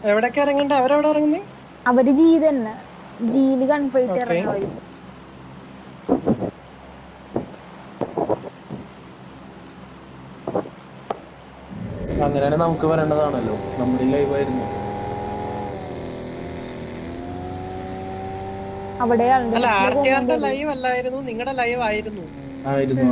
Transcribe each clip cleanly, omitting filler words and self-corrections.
എവിടൊക്കെ ഇറങ്ങണ്ട? അവരെവിടെ ഇറങ്ങുന്നേ? അവര് ജി തന്നെ. ജിയില് കൺഫൈറ്റ് ഇറങ്ങും. അങ്ങനെയാണ് നമുക്ക് വരേണ്ടതാണല്ലോ. നമ്മുടെ ലൈവായിരുന്നു. അവിടെ അല്ല, ആർടിആറിന്റെ ലൈവ് അല്ലായിരുന്നു, നിങ്ങളുടെ ലൈവ് ആയിരുന്നു. ആയിരുന്നു.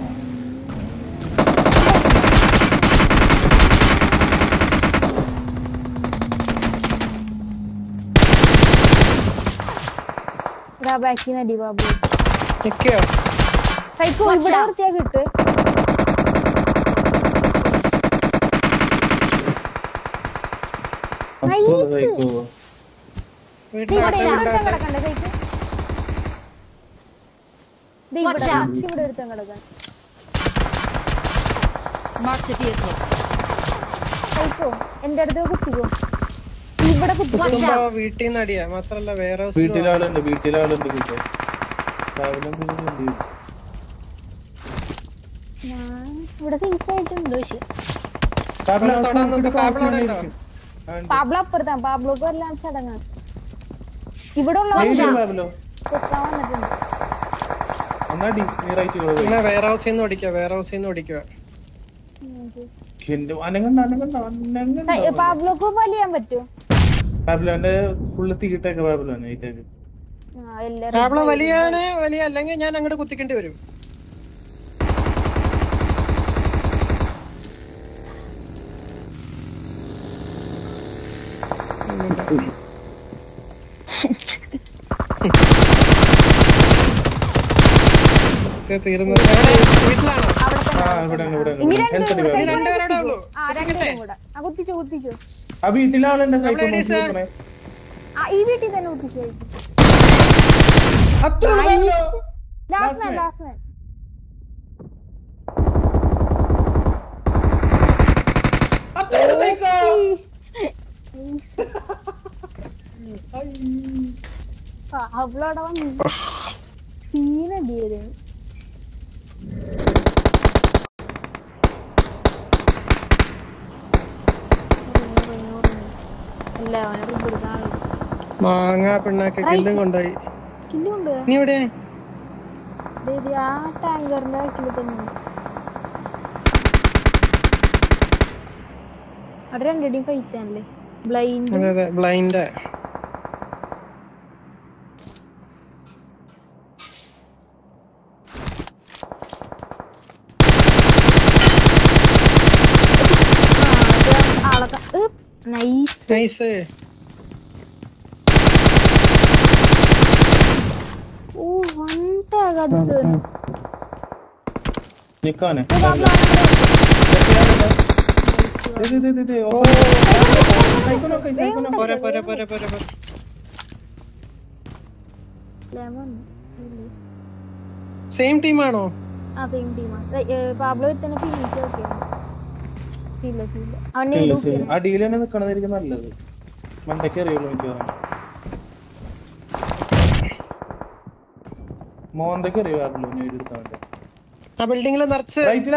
ബാക്കി ബാബു നിക്കോ സൈക്കോ ഇവിടെ വൃത്തിയാക്കിട്ട് എന്റെ അടുത്ത് കുത്തിക്കോ. ഇവിടെ വീട്ടിൽ നിന്ന് അടിയാ മാത്രല്ല വേറെ വീട്ടിലാളുണ്ട്. ഞാൻ ഇവിടെ സേഫ് ആയിട്ടുണ്ട്. പക്ഷെ പാബ്ലോ അപ്പുറത്താ. പാബ്ലോക്ക് എല്ലാം ചടങ്ങാണ്. ഇവിടെ ഉള്ള വന്നിട്ടുണ്ട്. പാബ്ലോക്ക് വലിയാൻ പറ്റുമോ? പാബ്ലോന്റെ ഫുള്ള് തീട്ടൊക്കെ പാബ്ലോ വലിയാണ്. വലിയ അല്ലെങ്കിൽ ഞാൻ അങ്ങോട്ട് കുത്തിക്കേണ്ടി വരും. തീർന്നു. വീട്ടിലാണോ? ഈ വീട്ടിൽ തന്നെ കുത്തിച്ചു. അവളോടെ സീനടിയത്. മാങ്ങ പിണ്ണാക്ക് കില്ലും കൊണ്ടുപോയി. നീ എവിടെ? ആ ടാങ്കറിന്റെ ബാക്കിൽ തന്നെ. അവിടെ രണ്ടടിയും ഫൈറ്റ് ആണല്ലേ. Blind nice. ഓ വൺ ടാഗ് അടുത്ത് നിക്കാനെ സെയിം ടീമാണോ? ആ സെയിം ടീമാ. പാബ്ലോ തന്നെ അടിയിൽ തന്നെ നിക്കണതായിരിക്കും നല്ലത്. മണ്ടയ്ക്ക് അറിയുള്ളൂ മിക്കവാറും. മോന്തയ്ക്ക് അറിയാമല്ലോ എടുക്കാൻ. ആ ബിൽഡിംഗിൽ നിറച്ച്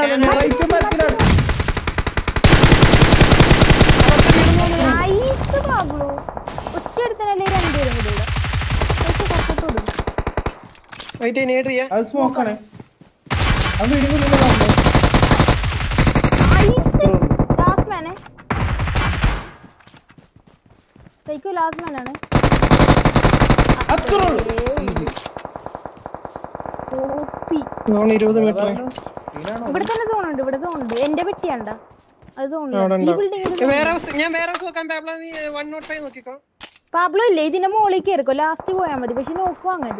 അത് സ്മോക്കാണ്. അത് ഇവിടെ തന്നെ സോണുണ്ട്. ഇവിടെ സോണുണ്ട്. എന്റെ പെട്ടിയാണ്ട അത് സോണില്ല. പാബ്ലോ ഇല്ലേ ഇതിന്റെ മോളിൽ കയറിക്കോ. ലാസ്റ്റ് പോയാൽ മതി. പക്ഷെ നോക്കൂ അങ്ങോട്ട്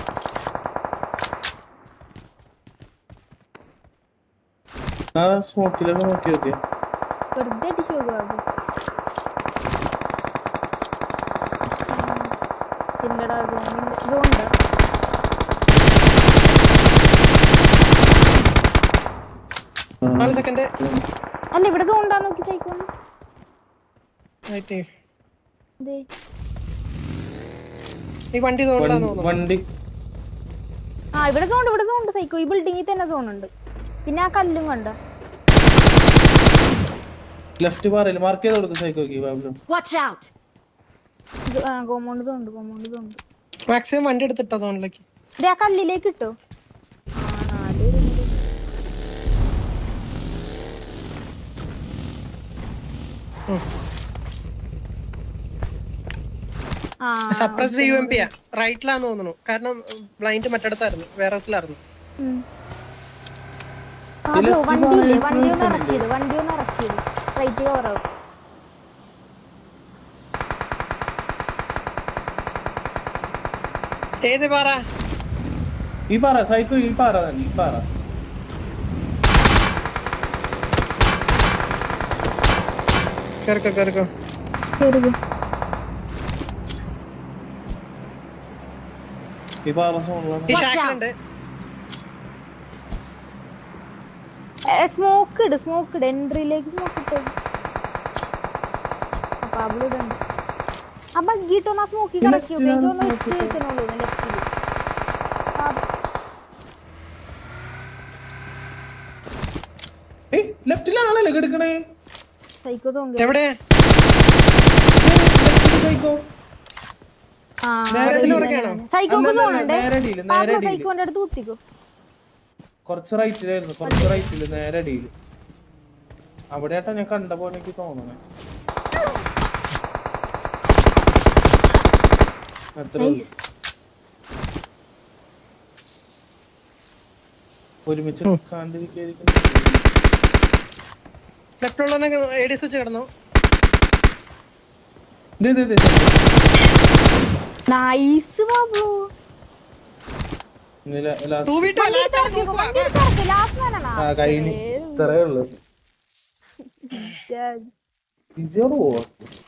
സ്മോക്കിലൊക്കെ നോക്കി നോക്കിയാ വെറുതെ അടിച്ചു ബാബു. ഇല്ലടാ സോണുണ്ടോ? അല്ല ഇവിടെ സോണ്ടാ നോക്കി സൈക്കോണ്. വണ്ടി ആ ഇവിടെ സോണ്ട് സൈക്കോ. ഈ ബിൽഡിങ്ങിൽ തന്നെ സോണുണ്ട്. പിന്നെ ആ കല്ലും കണ്ടോ? ലെഫ്റ്റ് പറയില്ല മാർക്ക് ചെയ്ത് കൊടുക്കും സൈക്കോക്ക് ബാബു. കോമ്പൗണ്ട് മാക്സിമം വണ്ടി എടുത്തിട്ടോ സോണിലേക്ക്. ആ കല്ലിലേക്ക് ഇട്ടോ. സപ്രസ്ഡ് UMP റൈറ്റിലാന്ന് തോന്നുന്നു. കാരണം ബ്ലൈൻഡ് മറ്റടുത്തായിരുന്നു, വേറെ ഹൗസിലായിരുന്നു. വണ്ടി ഒന്ന് ഇറക്കിയത് റൈറ്റ് കവറാവും. ഏത് പാറ? ഈ പാറ സൈക്കോ, ഈ പാറ തന്നെ, ഈ പാറ. കേറിക്കോ. ഈ പാറ സോണിലാണ്. സ്മോക്ക് ഇട് എൻട്രിയിലേക്ക് സ്മോക്ക് ഇട്ടോ. ആ ബഗ്ഗിട്ടൊന്ന് സ്മോക്കി കറക്കി ലെഫ്റ്റിലാണല്ലേ കിടക്കണേ സൈക്കോ തോന്നി. എവിടെ? സൈക്കോന്റെ അടുത്ത് കുത്തിക്കോ. കുറച്ച് റൈറ്റില് നേരെ അടിയില്. അവിടെയാട്ടാ ഞാൻ കണ്ടപ്പോ എനിക്ക് തോന്നണേ. അത്രേ ഉള്ളൂ. ഒരുമിച്ച് കണ്ടിരിക്കും. ലെഫ്റ്റുള്ള AD സ്വിച്ച് കിടന്നു. നൈസ് ബാബു. കഴിഞ്ഞ ഇത്രേ ഉള്ളു.